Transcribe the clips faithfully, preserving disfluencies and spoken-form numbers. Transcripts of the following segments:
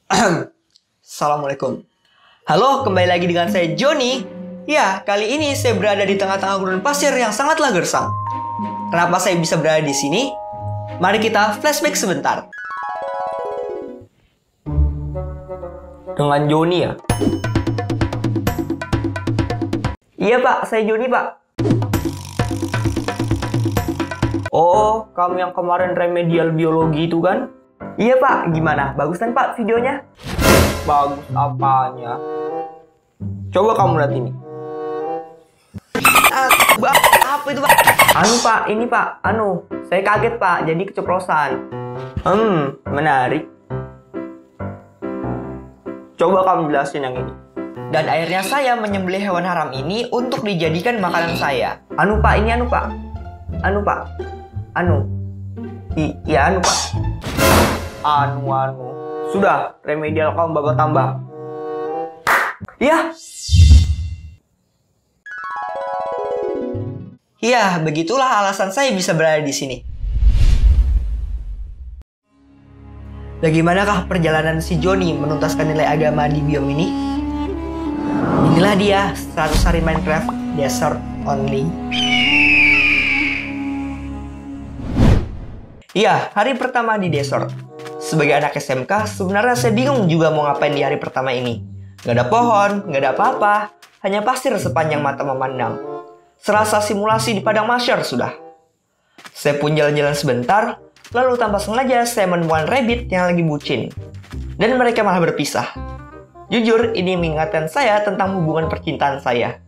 Assalamualaikum. Halo, kembali lagi dengan saya Joni. Ya, kali ini saya berada di tengah-tengah gurun pasir yang sangatlah gersang. Kenapa saya bisa berada di sini? Mari kita flashback sebentar. Dengan Joni ya? Iya pak, saya Joni pak. Oh, kamu yang kemarin remedial biologi itu kan? Iya pak, gimana? Bagus kan pak videonya? Bagus apanya? Coba kamu lihat ini. Ah, apa itu pak? Anu pak, ini pak, anu, saya kaget pak, jadi keceplosan. Hmm, menarik. Coba kamu jelasin yang ini. Dan akhirnya saya menyembelih hewan haram ini untuk dijadikan makanan saya. Anu pak, ini anu pak. Anu pak. Anu. I, ya anu pak. Anu anu. Sudah, remedial kamu bakal tambah. Ya. Ya, begitulah alasan saya bisa berada di sini. Bagaimanakah perjalanan si Joni menuntaskan nilai agama di biom ini? Inilah dia seratus hari Minecraft Desert Only. Iya, hari pertama di desert. Sebagai anak S M K, sebenarnya saya bingung juga mau ngapain di hari pertama ini. Gak ada pohon, gak ada apa-apa, hanya pasir sepanjang mata memandang. Serasa simulasi di padang mahsyar sudah. Saya pun jalan-jalan sebentar, lalu tanpa sengaja saya menemukan rabbit yang lagi bucin. Dan mereka malah berpisah. Jujur, ini mengingatkan saya tentang hubungan percintaan saya.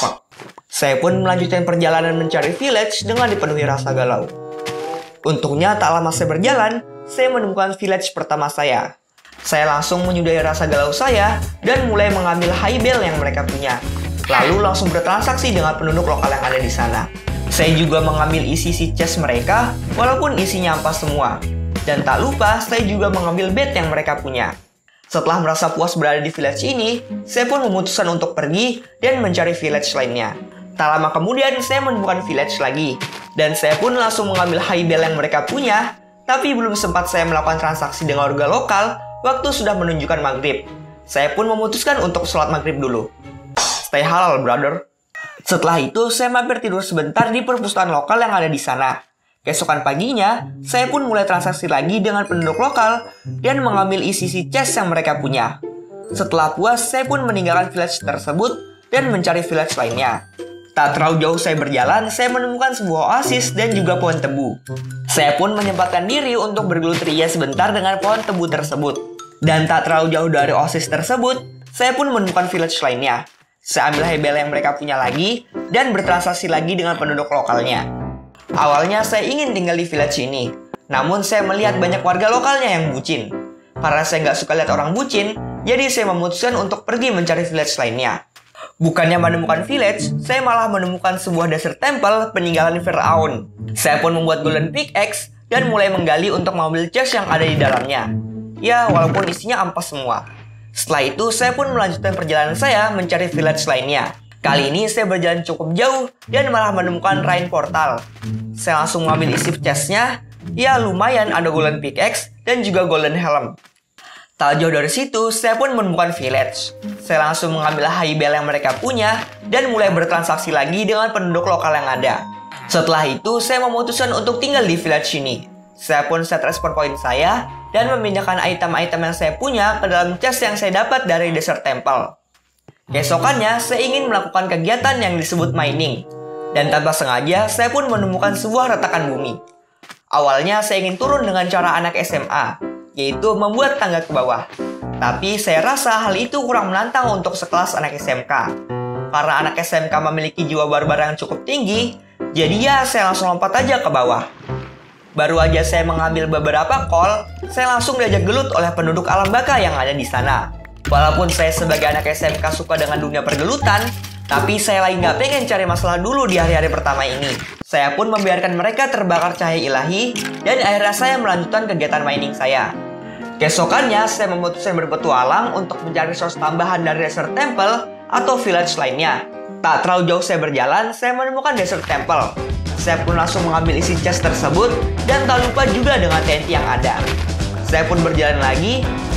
Saya pun melanjutkan perjalanan mencari village dengan dipenuhi rasa galau. Untungnya tak lama saya berjalan, saya menemukan village pertama saya. Saya langsung menyudahi rasa galau saya dan mulai mengambil high bell yang mereka punya. Lalu langsung bertransaksi dengan penduduk lokal yang ada di sana. Saya juga mengambil isi-isi chest mereka, walaupun isinya ampas semua. Dan tak lupa, saya juga mengambil bed yang mereka punya. Setelah merasa puas berada di village ini, saya pun memutuskan untuk pergi dan mencari village lainnya. Tak lama kemudian, saya menemukan village lagi. Dan saya pun langsung mengambil high bell yang mereka punya, tapi belum sempat saya melakukan transaksi dengan warga lokal, waktu sudah menunjukkan maghrib. Saya pun memutuskan untuk sholat maghrib dulu. Stay halal, brother. Setelah itu, saya mampir tidur sebentar di perpustakaan lokal yang ada di sana. Keesokan paginya, saya pun mulai transaksi lagi dengan penduduk lokal dan mengambil isi-isi chest yang mereka punya. Setelah puas, saya pun meninggalkan village tersebut dan mencari village lainnya. Tak terlalu jauh saya berjalan, saya menemukan sebuah oasis dan juga pohon tebu. Saya pun menyempatkan diri untuk bergelut ria sebentar dengan pohon tebu tersebut. Dan tak terlalu jauh dari oasis tersebut, saya pun menemukan village lainnya. Saya ambil hebel yang mereka punya lagi dan bertransaksi lagi dengan penduduk lokalnya. Awalnya saya ingin tinggal di village ini, namun saya melihat banyak warga lokalnya yang bucin. Karena saya nggak suka lihat orang bucin, jadi saya memutuskan untuk pergi mencari village lainnya. Bukannya menemukan village, saya malah menemukan sebuah desert temple peninggalan Firaun. Saya pun membuat golden pickaxe dan mulai menggali untuk mengambil chest yang ada di dalamnya. Ya, walaupun isinya ampas semua. Setelah itu, saya pun melanjutkan perjalanan saya mencari village lainnya. Kali ini, saya berjalan cukup jauh dan malah menemukan Rain Portal. Saya langsung mengambil isi chestnya. Ya, lumayan ada golden pickaxe dan juga golden helm. Tak jauh dari situ, saya pun menemukan village. Saya langsung mengambil high bell yang mereka punya dan mulai bertransaksi lagi dengan penduduk lokal yang ada. Setelah itu, saya memutuskan untuk tinggal di village ini. Saya pun set respawn point saya dan memindahkan item-item yang saya punya ke dalam chest yang saya dapat dari desert temple. Keesokannya, saya ingin melakukan kegiatan yang disebut mining. Dan tanpa sengaja, saya pun menemukan sebuah retakan bumi. Awalnya, saya ingin turun dengan cara anak S M A, yaitu membuat tangga ke bawah. Tapi saya rasa hal itu kurang menantang untuk sekelas anak S M K. Karena anak S M K memiliki jiwa barbar yang cukup tinggi, jadi ya saya langsung lompat aja ke bawah. Baru aja saya mengambil beberapa kol, saya langsung diajak gelut oleh penduduk alam baka yang ada di sana. Walaupun saya sebagai anak S M K suka dengan dunia pergelutan, tapi saya lagi nggak pengen cari masalah dulu di hari-hari pertama ini. Saya pun membiarkan mereka terbakar cahaya ilahi, dan akhirnya saya melanjutkan kegiatan mining saya. Keesokannya, saya memutuskan berpetualang untuk mencari source tambahan dari desert temple atau village lainnya. Tak terlalu jauh saya berjalan, saya menemukan desert temple. Saya pun langsung mengambil isi chest tersebut dan tak lupa juga dengan T N T yang ada. Saya pun berjalan lagi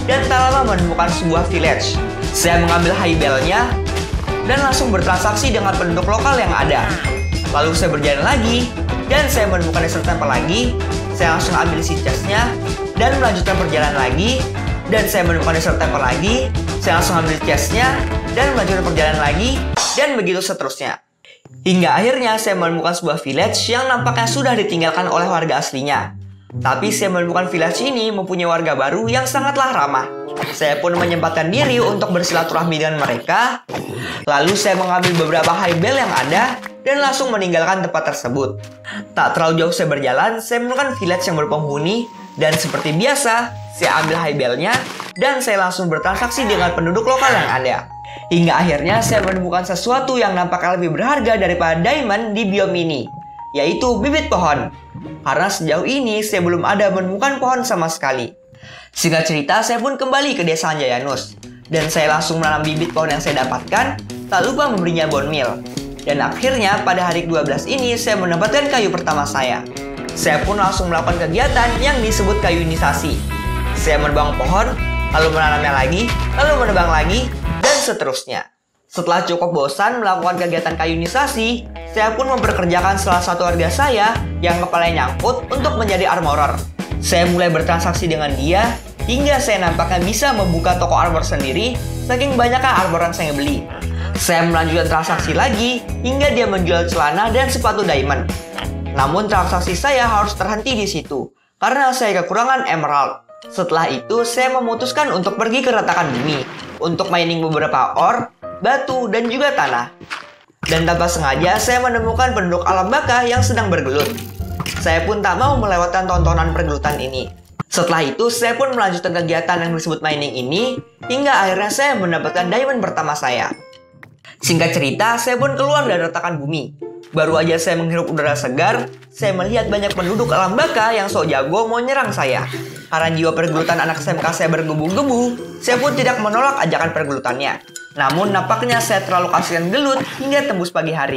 dan tak lama menemukan sebuah village. Saya mengambil high bell-nya dan langsung bertransaksi dengan penduduk lokal yang ada. Lalu saya berjalan lagi dan saya menemukan desert temple lagi. Saya langsung ambil si chest-nya dan melanjutkan perjalanan lagi. Dan saya menemukan desert temple lagi. Saya langsung ambil chest-nya dan melanjutkan perjalanan lagi. Dan begitu seterusnya. Hingga akhirnya saya menemukan sebuah village yang nampaknya sudah ditinggalkan oleh warga aslinya. Tapi saya menemukan village ini mempunyai warga baru yang sangatlah ramah. Saya pun menyempatkan diri untuk bersilaturahmi dengan mereka. Lalu saya mengambil beberapa high bell yang ada dan langsung meninggalkan tempat tersebut. Tak terlalu jauh saya berjalan, saya menemukan village yang berpenghuni. Dan seperti biasa, saya ambil high bell-nya dan saya langsung bertransaksi dengan penduduk lokal yang ada. Hingga akhirnya saya menemukan sesuatu yang nampaknya lebih berharga daripada diamond di biome ini, yaitu bibit pohon. Karena sejauh ini saya belum ada menemukan pohon sama sekali. Singkat cerita, saya pun kembali ke desa Anjayanus. Dan saya langsung menanam bibit pohon yang saya dapatkan, tak lupa memberinya bone meal. Dan akhirnya pada hari kedua belas ini saya mendapatkan kayu pertama saya. Saya pun langsung melakukan kegiatan yang disebut kayunisasi. Saya menebang pohon, lalu menanamnya lagi, lalu menebang lagi, dan seterusnya. Setelah cukup bosan melakukan kegiatan kayunisasi, saya pun memperkerjakan salah satu warga saya yang kepalanya nyangkut untuk menjadi armorer. Saya mulai bertransaksi dengan dia, hingga saya nampaknya bisa membuka toko armor sendiri, saking banyaknya armor yang saya beli. Saya melanjutkan transaksi lagi, hingga dia menjual celana dan sepatu diamond. Namun transaksi saya harus terhenti di situ, karena saya kekurangan emerald. Setelah itu, saya memutuskan untuk pergi ke retakan bumi, untuk mining beberapa ore, batu, dan juga tanah. Dan tanpa sengaja, saya menemukan penduduk alam baka yang sedang bergelut. Saya pun tak mau melewatkan tontonan pergelutan ini. Setelah itu, saya pun melanjutkan kegiatan yang disebut mining ini, hingga akhirnya saya mendapatkan diamond pertama saya. Singkat cerita, saya pun keluar dari retakan bumi. Baru aja saya menghirup udara segar, saya melihat banyak penduduk alam baka yang sok jago mau nyerang saya. Karena jiwa pergelutan anak S M K saya bergebu-gebu, saya pun tidak menolak ajakan pergelutannya. Namun nampaknya saya terlalu kasihan gelut hingga tembus pagi hari.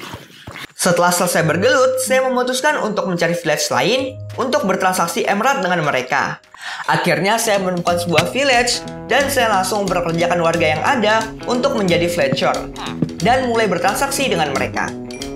Setelah selesai bergelut, saya memutuskan untuk mencari village lain untuk bertransaksi emerald dengan mereka. Akhirnya saya menemukan sebuah village dan saya langsung memperkerjakan warga yang ada untuk menjadi villager dan mulai bertransaksi dengan mereka.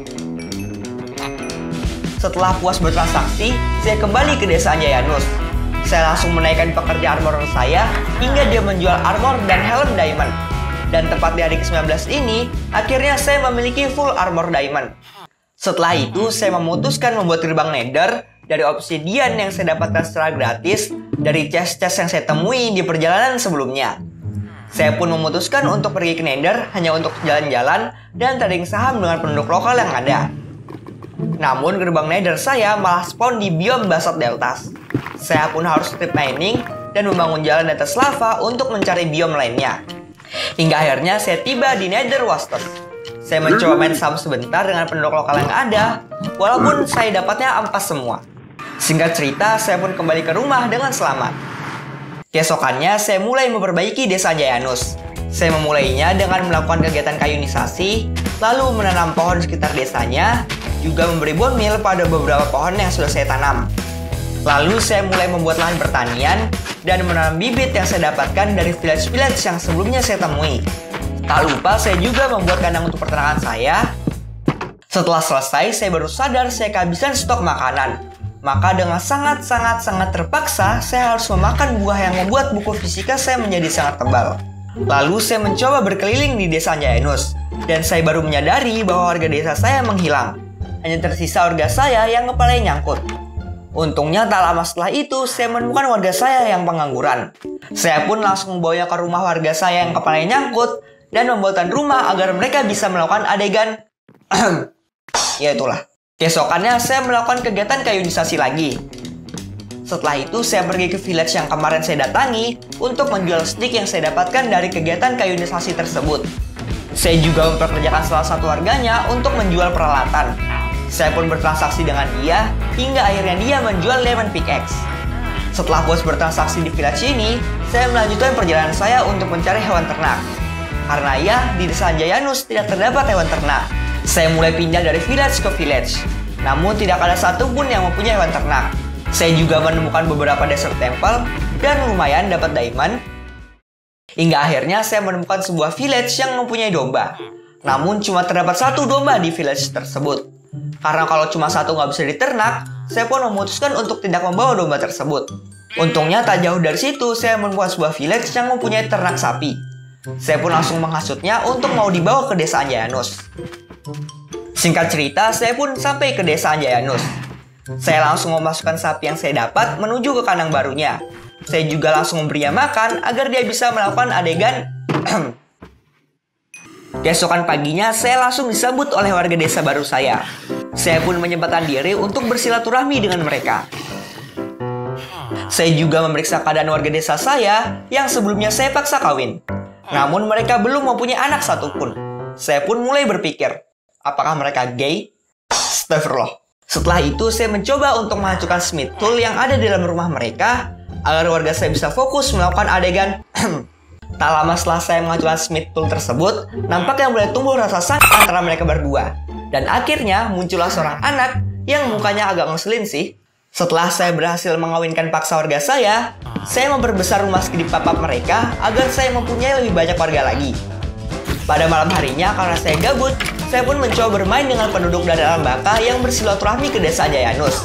Setelah puas bertransaksi, saya kembali ke desa Anjayanus. Saya langsung menaikkan pekerja armorer saya hingga dia menjual armor dan helm diamond. Dan tepat di hari ke sembilan belas ini, akhirnya saya memiliki full armor diamond. Setelah itu, saya memutuskan membuat gerbang nether dari obsidian yang saya dapatkan secara gratis dari chest-chest yang saya temui di perjalanan sebelumnya. Saya pun memutuskan untuk pergi ke nether hanya untuk jalan-jalan dan trading saham dengan penduduk lokal yang ada. Namun gerbang nether saya malah spawn di biome Basalt Deltas. Saya pun harus strip mining dan membangun jalan di atas lava untuk mencari biome lainnya. Hingga akhirnya saya tiba di Nether Wastes. Saya mencoba main saham sebentar dengan penduduk lokal yang ada, walaupun saya dapatnya ampas semua. Singkat cerita, saya pun kembali ke rumah dengan selamat. Keesokannya, saya mulai memperbaiki desa Anjayanus. Saya memulainya dengan melakukan kegiatan kayunisasi, lalu menanam pohon di sekitar desanya, juga memberi bone meal pada beberapa pohon yang sudah saya tanam. Lalu saya mulai membuat lahan pertanian dan menanam bibit yang saya dapatkan dari village-village yang sebelumnya saya temui. Tak lupa saya juga membuat kandang untuk peternakan saya. Setelah selesai, saya baru sadar saya kehabisan stok makanan. Maka dengan sangat-sangat-sangat terpaksa, saya harus memakan buah yang membuat buku fisika saya menjadi sangat tebal. Lalu saya mencoba berkeliling di desa Anjayanus, dan saya baru menyadari bahwa warga desa saya menghilang. Hanya tersisa warga saya yang kepalanya nyangkut. Untungnya tak lama setelah itu, saya menemukan warga saya yang pengangguran. Saya pun langsung membawanya ke rumah warga saya yang kepalanya nyangkut, dan membuatkan rumah agar mereka bisa melakukan adegan ya itulah. Keesokannya saya melakukan kegiatan kayunisasi lagi. Setelah itu saya pergi ke village yang kemarin saya datangi untuk menjual stick yang saya dapatkan dari kegiatan kayunisasi tersebut. Saya juga memperkerjakan salah satu warganya untuk menjual peralatan. Saya pun bertransaksi dengan dia hingga akhirnya dia menjual lemon pickaxe. Setelah puas bertransaksi di village ini, saya melanjutkan perjalanan saya untuk mencari hewan ternak. Karena ya, di desa Anjayanus tidak terdapat hewan ternak. Saya mulai pindah dari village ke village. Namun tidak ada satupun yang mempunyai hewan ternak. Saya juga menemukan beberapa desert temple, dan lumayan dapat diamond. Hingga akhirnya saya menemukan sebuah village yang mempunyai domba. Namun cuma terdapat satu domba di village tersebut. Karena kalau cuma satu nggak bisa diternak, saya pun memutuskan untuk tidak membawa domba tersebut. Untungnya tak jauh dari situ saya menemukan sebuah village yang mempunyai ternak sapi. Saya pun langsung menghasutnya untuk mau dibawa ke desa Anjayanus. Singkat cerita, saya pun sampai ke desa Anjayanus. Saya langsung memasukkan sapi yang saya dapat menuju ke kandang barunya. Saya juga langsung memberinya makan agar dia bisa melakukan adegan. Keesokan paginya, saya langsung disambut oleh warga desa baru saya. Saya pun menyempatkan diri untuk bersilaturahmi dengan mereka. Saya juga memeriksa keadaan warga desa saya yang sebelumnya saya paksa kawin. Namun mereka belum mempunyai anak satupun. Saya pun mulai berpikir, apakah mereka gay? Astagfirullah. Setelah itu, saya mencoba untuk menghancurkan smith tool yang ada di dalam rumah mereka agar warga saya bisa fokus melakukan adegan. Tak lama setelah saya menghancurkan smith tool tersebut, nampaknya mulai tumbuh rasa sayang antara mereka berdua. Dan akhirnya muncullah seorang anak yang mukanya agak ngeselin sih. Setelah saya berhasil mengawinkan paksa warga saya, saya memperbesar rumah skidi papap mereka agar saya mempunyai lebih banyak warga lagi. Pada malam harinya, karena saya gabut, saya pun mencoba bermain dengan penduduk dari alam baka yang bersilaturahmi ke desa Anjayanus.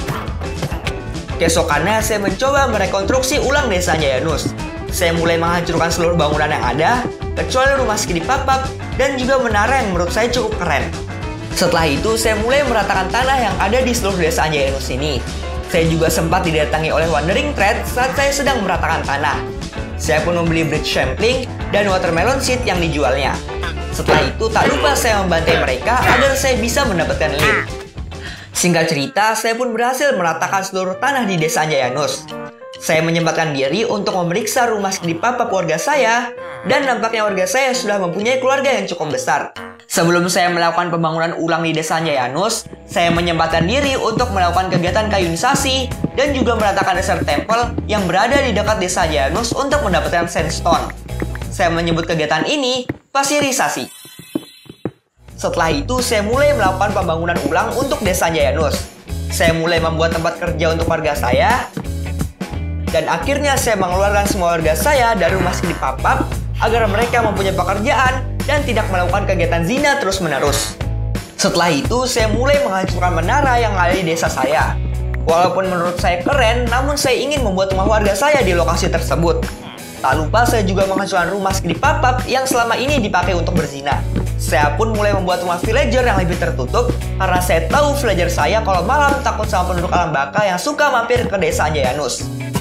Keesokannya, saya mencoba merekonstruksi ulang desa Anjayanus. Saya mulai menghancurkan seluruh bangunan yang ada, kecuali rumah skidi papap dan juga menara yang menurut saya cukup keren. Setelah itu, saya mulai meratakan tanah yang ada di seluruh desa Anjayanus ini. Saya juga sempat didatangi oleh Wandering Thread saat saya sedang meratakan tanah. Saya pun membeli bridge sampling dan watermelon seed yang dijualnya. Setelah itu, tak lupa saya membantai mereka agar saya bisa mendapatkan lead. Singkat cerita, saya pun berhasil meratakan seluruh tanah di desa Anjayanus. Saya menyempatkan diri untuk memeriksa rumah skidi papap warga saya, dan nampaknya warga saya sudah mempunyai keluarga yang cukup besar. Sebelum saya melakukan pembangunan ulang di desa Anjayanus, saya menyempatkan diri untuk melakukan kegiatan kayunisasi dan juga meratakan dasar temple yang berada di dekat desa Anjayanus untuk mendapatkan sandstone. Saya menyebut kegiatan ini pasirisasi. Setelah itu, saya mulai melakukan pembangunan ulang untuk desa Anjayanus. Saya mulai membuat tempat kerja untuk warga saya, dan akhirnya saya mengeluarkan semua warga saya dari rumah skidi papap agar mereka mempunyai pekerjaan dan tidak melakukan kegiatan zina terus-menerus. Setelah itu, saya mulai menghancurkan menara yang ada di desa saya. Walaupun menurut saya keren, namun saya ingin membuat rumah warga saya di lokasi tersebut. Tak lupa saya juga menghancurkan rumah skidi papap yang selama ini dipakai untuk berzina. Saya pun mulai membuat rumah villager yang lebih tertutup karena saya tahu villager saya kalau malam takut sama penduduk alam baka yang suka mampir ke desa Anjayanus.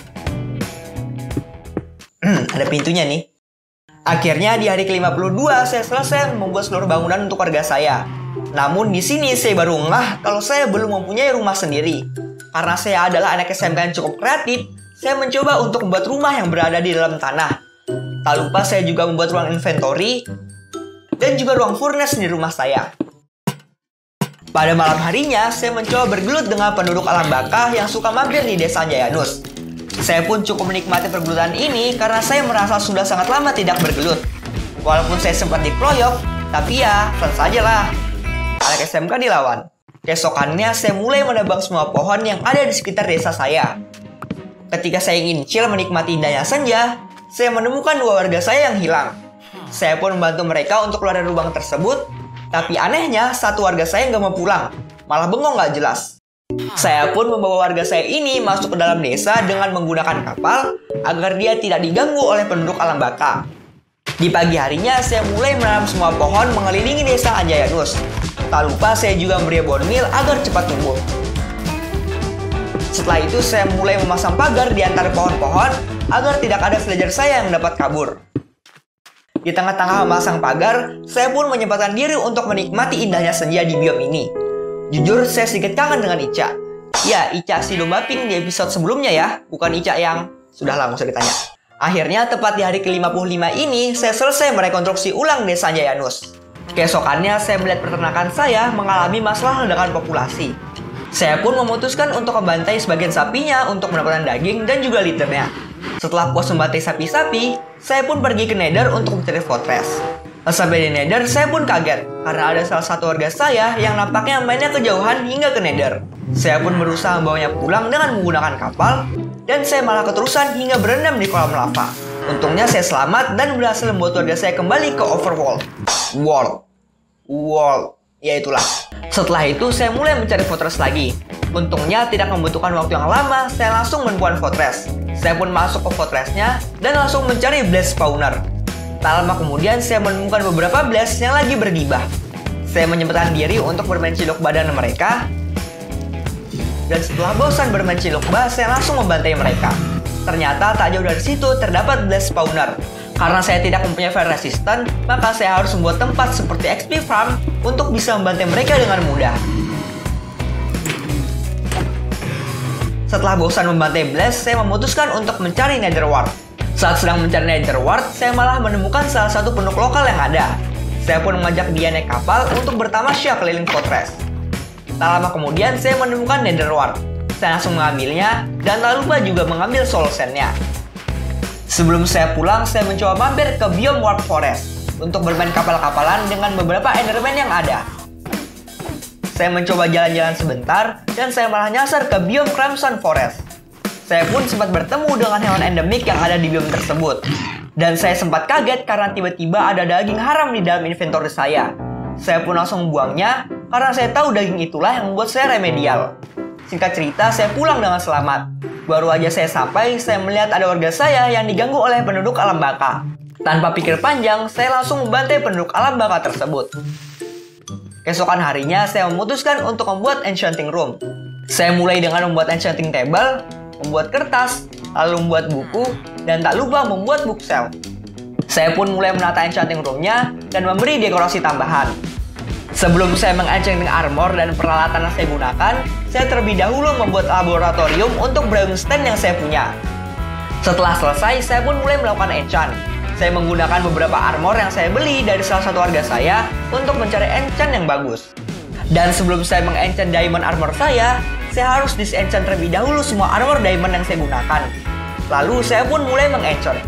Hmm, ada pintunya nih. Akhirnya di hari ke lima puluh dua saya selesai membuat seluruh bangunan untuk warga saya. Namun di sini saya baru ngeh kalau saya belum mempunyai rumah sendiri. Karena saya adalah anak S M K yang cukup kreatif, saya mencoba untuk membuat rumah yang berada di dalam tanah. Tak lupa saya juga membuat ruang inventory dan juga ruang furnace di rumah saya. Pada malam harinya, saya mencoba bergelut dengan penduduk alam baka yang suka mampir di desa Anjayanus. Saya pun cukup menikmati pergelutan ini karena saya merasa sudah sangat lama tidak bergelut. Walaupun saya sempat dikeroyok, tapi ya, tentu saja lah. Anak S M K dilawan. Keesokannya, saya mulai menebang semua pohon yang ada di sekitar desa saya. Ketika saya ingin chill menikmati indahnya senja, saya menemukan dua warga saya yang hilang. Saya pun membantu mereka untuk keluar dari lubang tersebut, tapi anehnya satu warga saya nggak mau pulang, malah bengong nggak jelas. Saya pun membawa warga saya ini masuk ke dalam desa dengan menggunakan kapal agar dia tidak diganggu oleh penduduk alam baka. Di pagi harinya, saya mulai menanam semua pohon mengelilingi desa Anjayanus. Tak lupa saya juga memberi bone meal agar cepat tumbuh. Setelah itu, saya mulai memasang pagar di antara pohon-pohon agar tidak ada villager saya yang dapat kabur. Di tengah-tengah memasang pagar, saya pun menyempatkan diri untuk menikmati indahnya senja di biom ini. Jujur, saya sedikit kangen dengan Ica. Ya, Ica si domba pink di episode sebelumnya ya, bukan Ica yang... Sudahlah, nggak usah ditanya. Akhirnya, tepat di hari ke lima puluh lima ini, saya selesai merekonstruksi ulang desa Anjayanus. Keesokannya, saya melihat peternakan saya mengalami masalah ledakan populasi. Saya pun memutuskan untuk membantai sebagian sapinya untuk mendapatkan daging dan juga liternya. Setelah puas membantai sapi-sapi, saya pun pergi ke Nether untuk mencari fortress. Sampai di Nether, saya pun kaget karena ada salah satu warga saya yang nampaknya mainnya kejauhan hingga ke Nether. Saya pun berusaha membawanya pulang dengan menggunakan kapal, dan saya malah keterusan hingga berendam di kolam lava. Untungnya saya selamat dan berhasil membuat warga saya kembali ke overworld. World. World. Ya itulah. Setelah itu saya mulai mencari fortress lagi. Untungnya tidak membutuhkan waktu yang lama, saya langsung menemukan fortress. Saya pun masuk ke fortressnya dan langsung mencari blast spawner. Tak lama kemudian saya menemukan beberapa blast yang lagi bergibah. Saya menyempatkan diri untuk bermain cilok badan mereka. Dan setelah bosan bermain cilok-bah, saya langsung membantai mereka. Ternyata tak jauh dari situ terdapat blast spawner. Karena saya tidak mempunyai fire resistant, maka saya harus membuat tempat seperti X P farm untuk bisa membantai mereka dengan mudah. Setelah bosan membantai blast, saya memutuskan untuk mencari nether wart. Saat sedang mencari nether wart, saya malah menemukan salah satu penduduk lokal yang ada. Saya pun mengajak dia naik kapal untuk bertamasya keliling fortress. Tak lama kemudian, saya menemukan nether wart. Saya langsung mengambilnya, dan tak lupa juga mengambil soul sand-nya. Sebelum saya pulang, saya mencoba mampir ke biome warp forest untuk bermain kapal-kapalan dengan beberapa enderman yang ada. Saya mencoba jalan-jalan sebentar, dan saya malah nyasar ke biome crimson forest. Saya pun sempat bertemu dengan hewan endemik yang ada di biome tersebut. Dan saya sempat kaget karena tiba-tiba ada daging haram di dalam inventory saya. Saya pun langsung membuangnya, karena saya tahu daging itulah yang membuat saya remedial. Singkat cerita, saya pulang dengan selamat. Baru aja saya sampai, saya melihat ada warga saya yang diganggu oleh penduduk alam baka. Tanpa pikir panjang, saya langsung membantai penduduk alam baka tersebut. Keesokan harinya, saya memutuskan untuk membuat enchanting room. Saya mulai dengan membuat enchanting table, membuat kertas, lalu membuat buku, dan tak lupa membuat bookshelf. Saya pun mulai menata enchanting room-nya dan memberi dekorasi tambahan. Sebelum saya mengenchanting armor dan peralatan yang saya gunakan, saya terlebih dahulu membuat laboratorium untuk brewing stand yang saya punya. Setelah selesai, saya pun mulai melakukan enchant. Saya menggunakan beberapa armor yang saya beli dari salah satu warga saya untuk mencari enchant yang bagus. Dan sebelum saya mengenchant diamond armor saya, saya harus disenchant terlebih dahulu semua armor diamond yang saya gunakan. Lalu saya pun mulai mengenchant.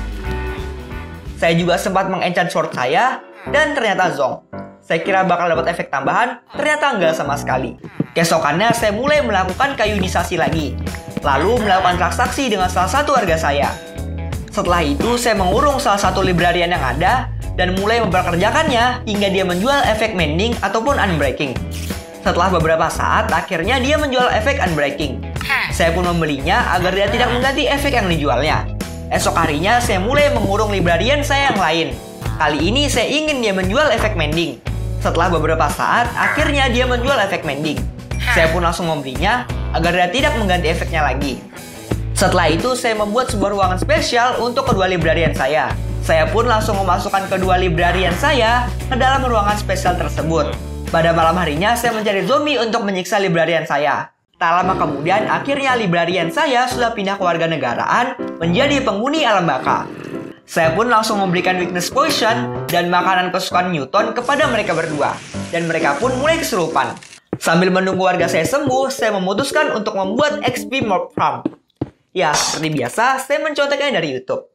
Saya juga sempat mengenchant sword saya, dan ternyata zonk. Saya kira bakal dapat efek tambahan, ternyata enggak sama sekali. Keesokannya saya mulai melakukan kayunisasi lagi, lalu melakukan transaksi dengan salah satu warga saya. Setelah itu saya mengurung salah satu librarian yang ada, dan mulai memperkerjakannya hingga dia menjual efek mending ataupun unbreaking. Setelah beberapa saat, akhirnya dia menjual efek unbreaking. Saya pun membelinya agar dia tidak mengganti efek yang dijualnya. Esok harinya saya mulai mengurung librarian saya yang lain. Kali ini saya ingin dia menjual efek mending. Setelah beberapa saat, akhirnya dia menjual efek mending. Saya pun langsung membelinya agar dia tidak mengganti efeknya lagi. Setelah itu, saya membuat sebuah ruangan spesial untuk kedua librarian saya. Saya pun langsung memasukkan kedua librarian saya ke dalam ruangan spesial tersebut. Pada malam harinya, saya mencari zombie untuk menyiksa librarian saya. Tak lama kemudian, akhirnya librarian saya sudah pindah ke warga negaraan menjadi penghuni alam baka. Saya pun langsung memberikan weakness potion dan makanan kesukaan Newton kepada mereka berdua. Dan mereka pun mulai kesurupan. Sambil menunggu warga saya sembuh, saya memutuskan untuk membuat X P Mob Farm. Ya, seperti biasa, saya menconteknya dari YouTube.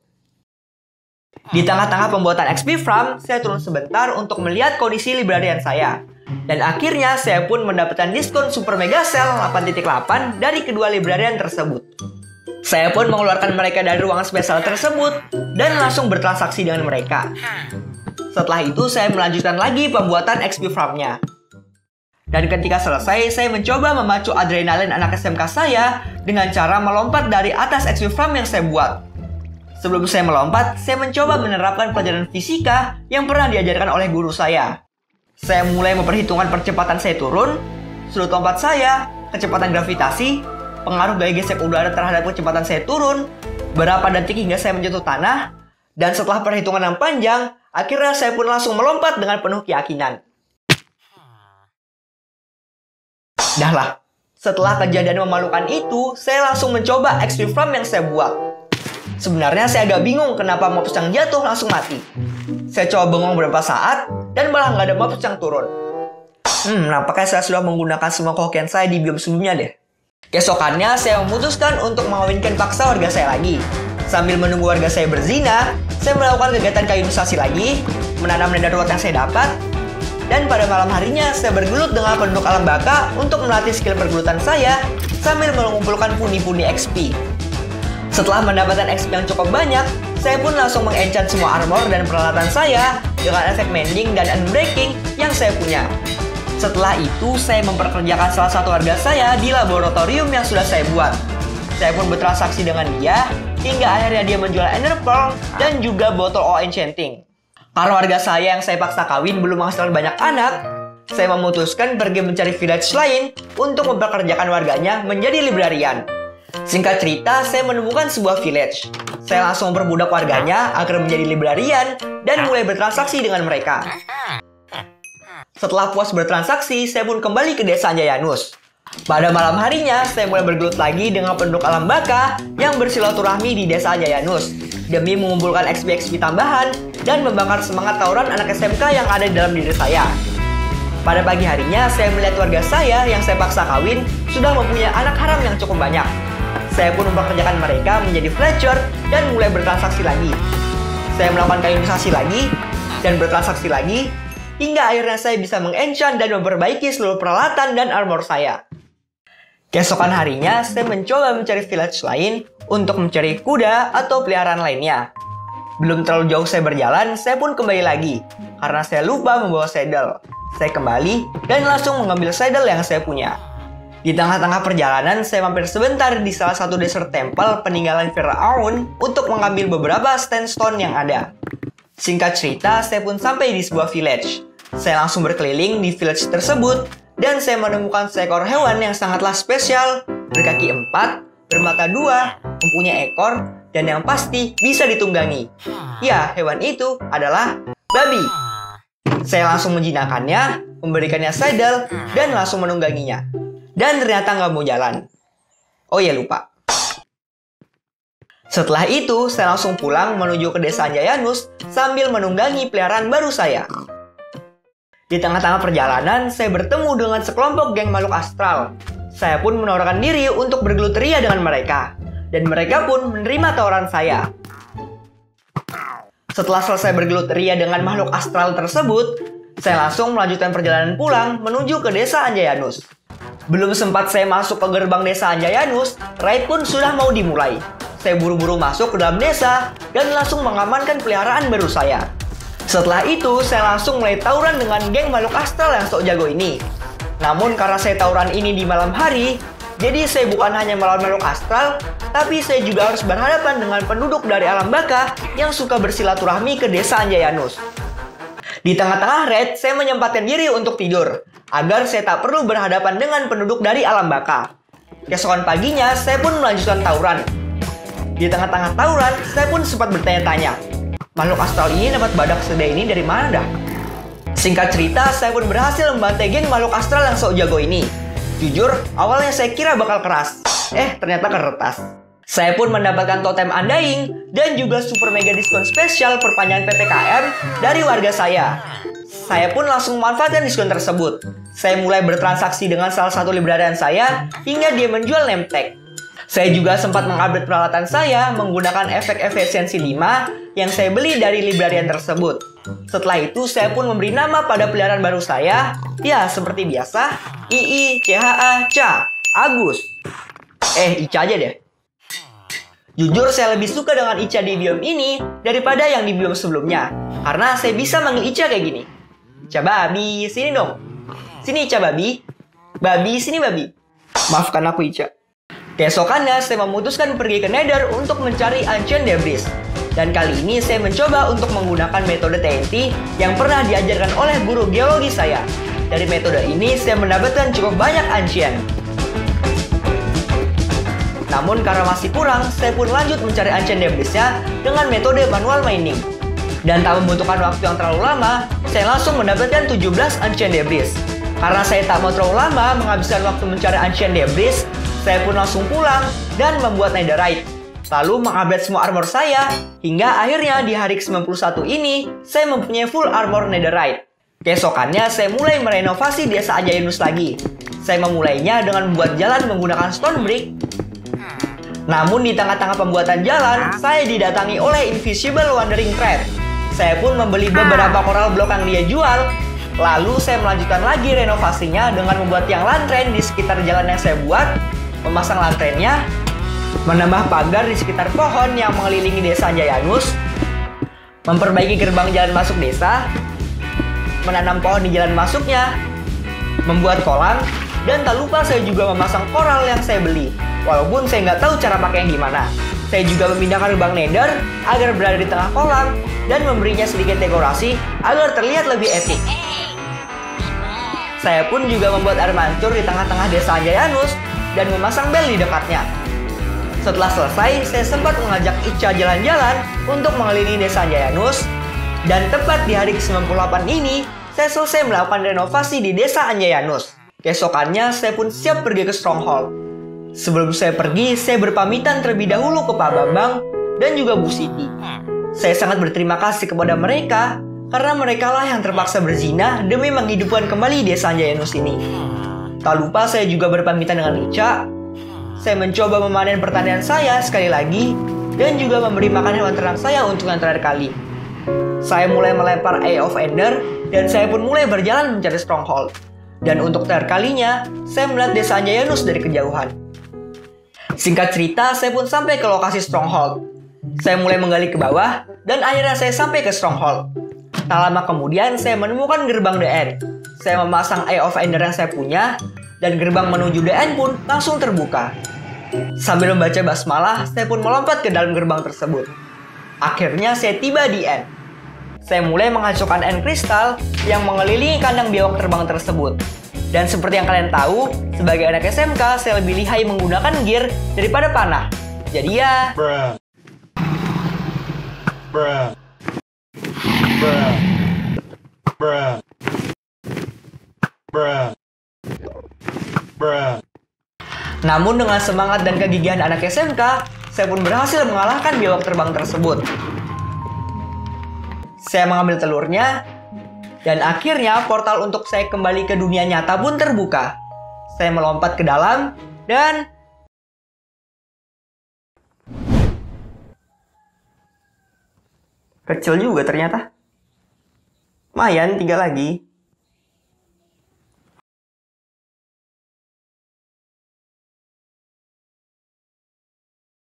Di tengah-tengah pembuatan X P Farm, saya turun sebentar untuk melihat kondisi librarian saya. Dan akhirnya, saya pun mendapatkan diskon Super Mega Sale delapan titik delapan dari kedua librarian tersebut. Saya pun mengeluarkan mereka dari ruangan spesial tersebut dan langsung bertransaksi dengan mereka. Setelah itu, saya melanjutkan lagi pembuatan X P Farm-nya. Dan ketika selesai, saya mencoba memacu adrenalin anak S M K saya dengan cara melompat dari atas X P Farm yang saya buat. Sebelum saya melompat, saya mencoba menerapkan pelajaran fisika yang pernah diajarkan oleh guru saya. Saya mulai memperhitungkan percepatan saya turun, sudut lompat saya, kecepatan gravitasi, pengaruh gaya gesek udara terhadap kecepatan saya turun, berapa detik hingga saya menjatuh tanah, dan setelah perhitungan yang panjang, akhirnya saya pun langsung melompat dengan penuh keyakinan. Dah lah, setelah kejadian memalukan itu, saya langsung mencoba X P Farm yang saya buat. Sebenarnya saya agak bingung kenapa mobs yang jatuh langsung mati. Saya coba bengong beberapa saat, dan malah nggak ada mobs yang turun. Hmm, nampaknya saya sudah menggunakan semua koken saya di biome sebelumnya deh. Keesokannya, saya memutuskan untuk mengawinkan paksa warga saya lagi. Sambil menunggu warga saya berzina, saya melakukan kegiatan kayunisasi lagi, menanam nether wart yang saya dapat, dan pada malam harinya, saya bergelut dengan penduduk alam baka untuk melatih skill pergelutan saya sambil mengumpulkan pundi-pundi X P. Setelah mendapatkan X P yang cukup banyak, saya pun langsung mengenchant semua armor dan peralatan saya dengan efek mending dan unbreaking yang saya punya. Setelah itu, saya memperkerjakan salah satu warga saya di laboratorium yang sudah saya buat. Saya pun bertransaksi dengan dia, hingga akhirnya dia menjual Ender Pearl dan juga botol O Enchanting. Karena warga saya yang saya paksa kawin belum menghasilkan banyak anak, saya memutuskan pergi mencari village lain untuk memperkerjakan warganya menjadi librarian. Singkat cerita, saya menemukan sebuah village. Saya langsung memperbudak warganya agar menjadi librarian dan mulai bertransaksi dengan mereka. Setelah puas bertransaksi, saya pun kembali ke desa Anjayanus. Pada malam harinya, saya mulai bergelut lagi dengan penduduk alam baka yang bersilaturahmi di desa Anjayanus demi mengumpulkan X P X P tambahan dan membakar semangat tawuran anak S M K yang ada di dalam diri saya. Pada pagi harinya, saya melihat warga saya yang saya paksa kawin sudah mempunyai anak haram yang cukup banyak. Saya pun memperkerjakan mereka menjadi Fletcher dan mulai bertransaksi lagi. Saya melakukan kaderisasi lagi dan bertransaksi lagi, hingga akhirnya saya bisa mengenchant dan memperbaiki seluruh peralatan dan armor saya. Keesokan harinya, saya mencoba mencari village lain untuk mencari kuda atau peliharaan lainnya. Belum terlalu jauh saya berjalan, saya pun kembali lagi, karena saya lupa membawa saddle. Saya kembali dan langsung mengambil saddle yang saya punya. Di tengah-tengah perjalanan, saya mampir sebentar di salah satu desert temple peninggalan Firaun untuk mengambil beberapa sandstone yang ada. Singkat cerita, saya pun sampai di sebuah village. Saya langsung berkeliling di village tersebut, dan saya menemukan seekor hewan yang sangatlah spesial, berkaki empat, bermata dua, mempunyai ekor, dan yang pasti bisa ditunggangi. Ya, hewan itu adalah babi. Saya langsung menjinakkannya, memberikannya saddle, dan langsung menungganginya. Dan ternyata nggak mau jalan. Oh ya, lupa. Setelah itu, saya langsung pulang menuju ke desa Anjayanus sambil menunggangi peliharaan baru saya. Di tengah-tengah perjalanan, saya bertemu dengan sekelompok geng makhluk astral. Saya pun menawarkan diri untuk bergelut ria dengan mereka. Dan mereka pun menerima tawaran saya. Setelah selesai bergelut ria dengan makhluk astral tersebut, saya langsung melanjutkan perjalanan pulang menuju ke desa Anjayanus. Belum sempat saya masuk ke gerbang desa Anjayanus, raid pun sudah mau dimulai. Saya buru-buru masuk ke dalam desa dan langsung mengamankan peliharaan baru saya. Setelah itu, saya langsung mulai tawuran dengan geng makhluk astral yang sok jago ini. Namun karena saya tawuran ini di malam hari, jadi saya bukan hanya melawan makhluk astral, tapi saya juga harus berhadapan dengan penduduk dari alam baka yang suka bersilaturahmi ke desa Anjayanus. Di tengah-tengah raid, saya menyempatkan diri untuk tidur, agar saya tak perlu berhadapan dengan penduduk dari alam baka. Keesokan paginya, saya pun melanjutkan tawuran. Di tengah-tengah tawuran, saya pun sempat bertanya-tanya, makhluk astral ini dapat badak sedai ini dari mana dah? Singkat cerita, saya pun berhasil membantai geng makhluk astral yang sok jago ini. Jujur, awalnya saya kira bakal keras. Eh, ternyata kertas. Saya pun mendapatkan totem undying dan juga super mega diskon spesial perpanjangan P P K M dari warga saya. Saya pun langsung memanfaatkan diskon tersebut. Saya mulai bertransaksi dengan salah satu librarian saya hingga dia menjual name tag. Saya juga sempat mengupdate peralatan saya menggunakan efek efisiensi lima yang saya beli dari librarian tersebut. Setelah itu, saya pun memberi nama pada peliharaan baru saya. Ya, seperti biasa, I I C H A Ca, Agus. Eh, Ica aja deh. Jujur, saya lebih suka dengan Ica di biome ini daripada yang di biome sebelumnya. Karena saya bisa manggil Ica kayak gini. Ica babi, sini dong. Sini Ica babi. Babi, sini babi. Maafkan aku Ica. Keesokannya, saya memutuskan pergi ke Nether untuk mencari Ancient Debris. Dan kali ini saya mencoba untuk menggunakan metode T N T yang pernah diajarkan oleh guru geologi saya. Dari metode ini, saya mendapatkan cukup banyak Ancient. Namun karena masih kurang, saya pun lanjut mencari Ancient Debris-nya dengan metode manual mining. Dan tak membutuhkan waktu yang terlalu lama, saya langsung mendapatkan tujuh belas Ancient Debris. Karena saya tak mau terlalu lama menghabiskan waktu mencari Ancient Debris, saya pun langsung pulang dan membuat netherite. Lalu mengupdate semua armor saya, hingga akhirnya di hari ke sembilan puluh satu ini, saya mempunyai full armor netherite. Keesokannya, saya mulai merenovasi desa Anjayanus lagi. Saya memulainya dengan membuat jalan menggunakan stone brick. Namun di tengah-tengah pembuatan jalan, saya didatangi oleh Invisible Wandering Thread. Saya pun membeli beberapa coral block yang dia jual. Lalu saya melanjutkan lagi renovasinya dengan membuat tiang lantern di sekitar jalan yang saya buat, memasang lanternnya, menambah pagar di sekitar pohon yang mengelilingi desa Anjayanus, memperbaiki gerbang jalan masuk desa, menanam pohon di jalan masuknya, membuat kolam, dan tak lupa saya juga memasang koral yang saya beli. Walaupun saya nggak tahu cara pakai yang gimana. Saya juga memindahkan lubang nether agar berada di tengah kolam dan memberinya sedikit dekorasi agar terlihat lebih epic. Saya pun juga membuat air mancur di tengah-tengah desa Anjayanus dan memasang bel di dekatnya. Setelah selesai, saya sempat mengajak Ica jalan-jalan untuk mengelilingi desa Anjayanus. Dan tepat di hari ke sembilan puluh delapan ini, saya selesai melakukan renovasi di desa Anjayanus. Keesokannya, saya pun siap pergi ke Stronghold. Sebelum saya pergi, saya berpamitan terlebih dahulu ke Pak Bambang dan juga Bu Siti. Saya sangat berterima kasih kepada mereka karena merekalah yang terpaksa berzina demi menghidupkan kembali desa Anjayanus ini. Tak lupa saya juga berpamitan dengan Ica. Saya mencoba memanen pertanian saya sekali lagi dan juga memberi makan hewan ternak saya untuk yang terakhir kali. Saya mulai melempar Eye of Ender dan saya pun mulai berjalan mencari Stronghold. Dan untuk terakhir kalinya, saya melihat desa Anjayanus dari kejauhan. Singkat cerita, saya pun sampai ke lokasi Stronghold. Saya mulai menggali ke bawah, dan akhirnya saya sampai ke Stronghold. Tak lama kemudian, saya menemukan gerbang D N. Saya memasang Eye of Ender yang saya punya, dan gerbang menuju D N pun langsung terbuka. Sambil membaca basmalah, saya pun melompat ke dalam gerbang tersebut. Akhirnya, saya tiba di N. Saya mulai menghancurkan End Crystal yang mengelilingi kandang biawak terbang tersebut. Dan seperti yang kalian tahu, sebagai anak S M K, saya lebih lihai menggunakan gear daripada panah. Jadi ya... Bruh. Bruh. Bruh. Bruh. Bruh. Bruh. Namun dengan semangat dan kegigihan anak S M K, saya pun berhasil mengalahkan biawak terbang tersebut. Saya mengambil telurnya, dan akhirnya portal untuk saya kembali ke dunia nyata pun terbuka. Saya melompat ke dalam, dan... kecil juga ternyata. Lumayan, tiga lagi.